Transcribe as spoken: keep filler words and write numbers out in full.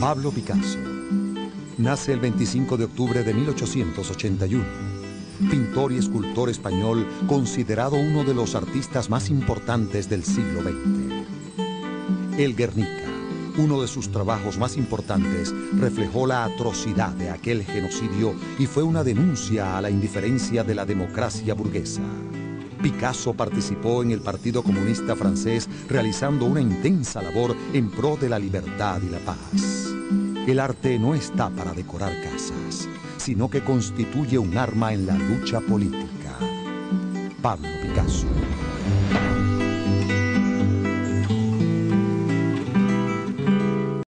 Pablo Picasso nace el veinticinco de octubre de mil ochocientos ochenta y uno. Pintor y escultor español, considerado uno de los artistas más importantes del siglo veinte. El Guernica, uno de sus trabajos más importantes, reflejó la atrocidad de aquel genocidio y fue una denuncia a la indiferencia de la democracia burguesa. Picasso participó en el Partido Comunista Francés realizando una intensa labor en pro de la libertad y la paz. El arte no está para decorar casas, sino que constituye un arma en la lucha política. Pablo Picasso.